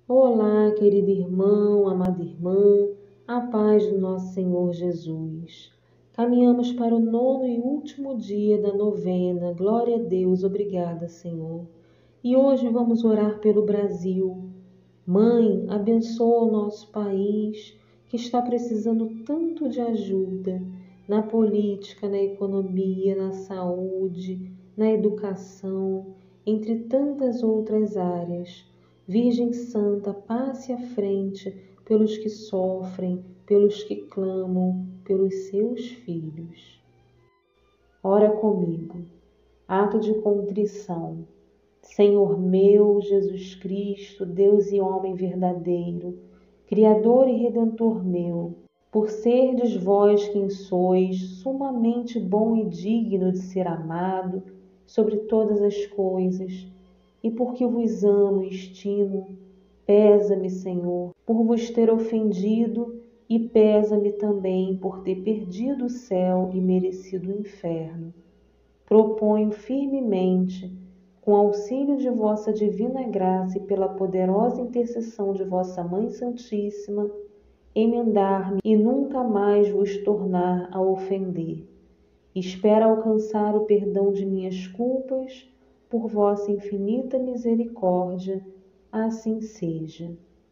Olá, querido irmão, amada irmã, a paz do nosso Senhor Jesus. Caminhamos para o 9º e último dia da novena. Glória a Deus, obrigada, Senhor. E hoje vamos orar pelo Brasil. Mãe, abençoa o nosso país que está precisando tanto de ajuda na política, na economia, na saúde, na educação, entre tantas outras áreas. Virgem Santa, passe à frente pelos que sofrem, pelos que clamam, pelos seus filhos. Ora comigo. Ato de contrição. Senhor meu, Jesus Cristo, Deus e homem verdadeiro, Criador e Redentor meu, por serdes vós quem sois, sumamente bom e digno de ser amado sobre todas as coisas, e porque vos amo e estimo, pesa-me, Senhor, por vos ter ofendido, e pesa-me também por ter perdido o céu e merecido o inferno. Proponho firmemente, com auxílio de vossa divina graça e pela poderosa intercessão de vossa Mãe Santíssima, emendar-me e nunca mais vos tornar a ofender. Espero alcançar o perdão de minhas culpas, por vossa infinita misericórdia, assim seja.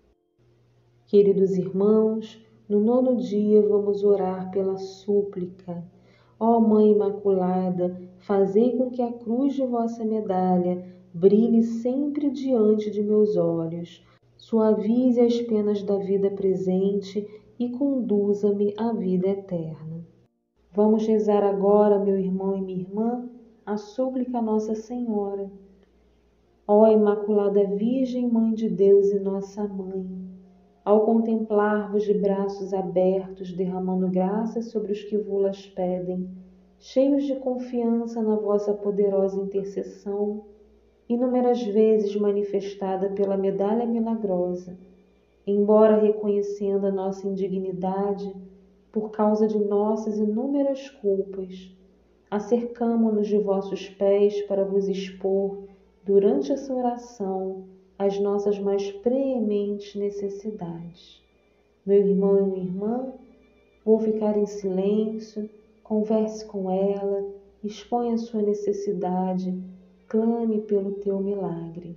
Queridos irmãos, no 9º dia vamos orar pela súplica. Ó Mãe Imaculada, fazei com que a cruz de vossa medalha brilhe sempre diante de meus olhos, suavize as penas da vida presente e conduza-me à vida eterna. Vamos rezar agora, meu irmão e minha irmã, a súplica a Nossa Senhora. Ó Imaculada Virgem, Mãe de Deus e nossa Mãe, ao contemplar-vos de braços abertos, derramando graças sobre os que vô-las pedem, cheios de confiança na vossa poderosa intercessão, inúmeras vezes manifestada pela medalha milagrosa, embora reconhecendo a nossa indignidade por causa de nossas inúmeras culpas, acercamo-nos de vossos pés para vos expor, durante essa oração, as nossas mais preementes necessidades. Meu irmão e minha irmã, vou ficar em silêncio, converse com ela, exponha a sua necessidade, clame pelo teu milagre.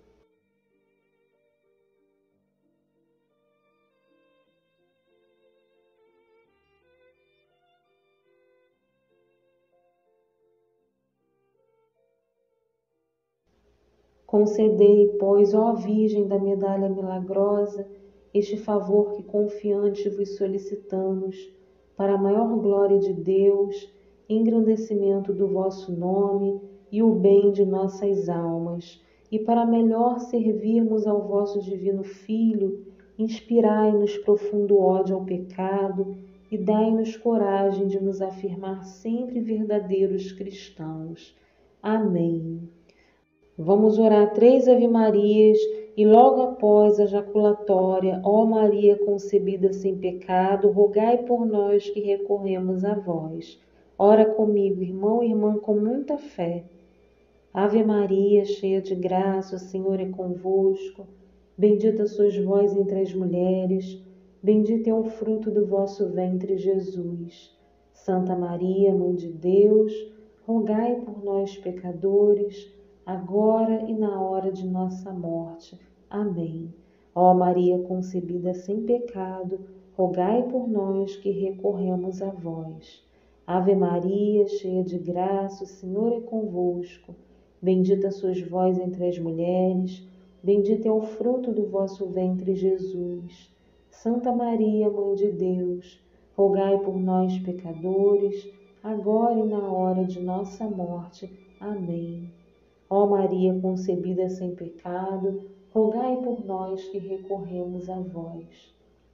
Concedei, pois, ó Virgem da medalha milagrosa, este favor que confiante vos solicitamos, para a maior glória de Deus, engrandecimento do vosso nome e o bem de nossas almas, e para melhor servirmos ao vosso divino Filho, inspirai-nos profundo ódio ao pecado e dai-nos coragem de nos afirmar sempre verdadeiros cristãos. Amém. Vamos orar 3 Ave-Marias e logo após a jaculatória, ó Maria concebida sem pecado, rogai por nós que recorremos a vós. Ora comigo, irmão e irmã, com muita fé. Ave Maria, cheia de graça, o Senhor é convosco. Bendita sois vós entre as mulheres, bendito é o fruto do vosso ventre, Jesus. Santa Maria, Mãe de Deus, rogai por nós, pecadores, agora e na hora de nossa morte. Amém. Ó Maria concebida sem pecado, rogai por nós que recorremos a vós. Ave Maria, cheia de graça, o Senhor é convosco. Bendita sois vós entre as mulheres, bendito é o fruto do vosso ventre, Jesus. Santa Maria, Mãe de Deus, rogai por nós, pecadores, agora e na hora de nossa morte. Amém. Ó Maria concebida sem pecado, rogai por nós que recorremos a vós.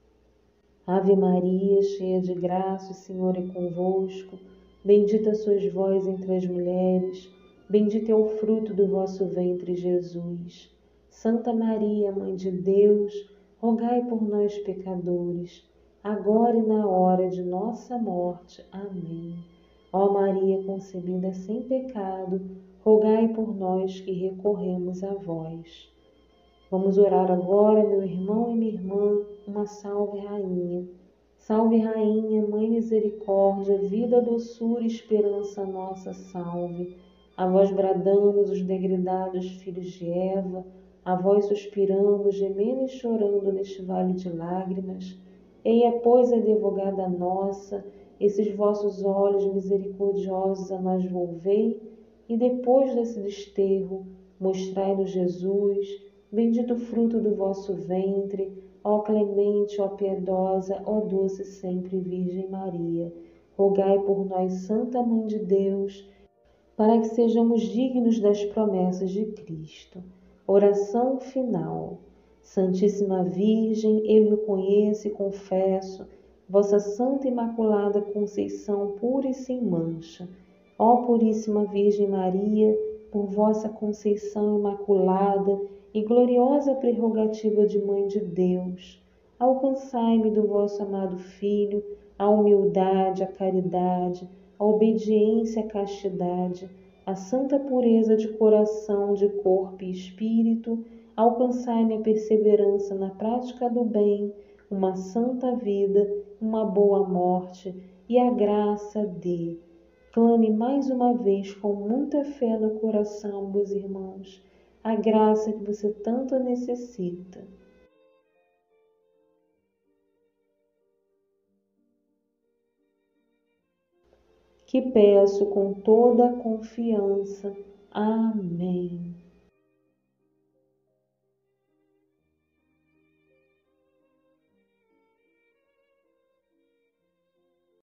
Ave Maria, cheia de graça, o Senhor é convosco. Bendita sois vós entre as mulheres, bendito é o fruto do vosso ventre, Jesus. Santa Maria, Mãe de Deus, rogai por nós, pecadores, agora e na hora de nossa morte. Amém. Ó Maria concebida sem pecado, rogai por nós que recorremos a vós. Vamos orar agora, meu irmão e minha irmã, uma salve rainha. Salve rainha, mãe misericórdia, vida, doçura e esperança nossa, salve. A vós bradamos os degredados filhos de Eva, a vós suspiramos, gemendo e chorando neste vale de lágrimas. Eia, pois, advogada nossa, esses vossos olhos misericordiosos a nós volvei, e depois desse desterro, mostrai-nos Jesus, bendito fruto do vosso ventre, ó clemente, ó piedosa, ó doce sempre Virgem Maria. Rogai por nós, Santa Mãe de Deus, para que sejamos dignos das promessas de Cristo. Oração final. Santíssima Virgem, eu reconheço e confesso vossa Santa Imaculada Conceição pura e sem mancha. Ó Puríssima Virgem Maria, por vossa Conceição Imaculada e gloriosa prerrogativa de Mãe de Deus, alcançai-me do vosso amado Filho a humildade, a caridade, a obediência, a castidade, a santa pureza de coração, de corpo e espírito, alcançai-me a perseverança na prática do bem, uma santa vida, uma boa morte e a graça de... Clame mais uma vez com muita fé no coração, meus irmãos, a graça que você tanto necessita. Que peço com toda a confiança. Amém.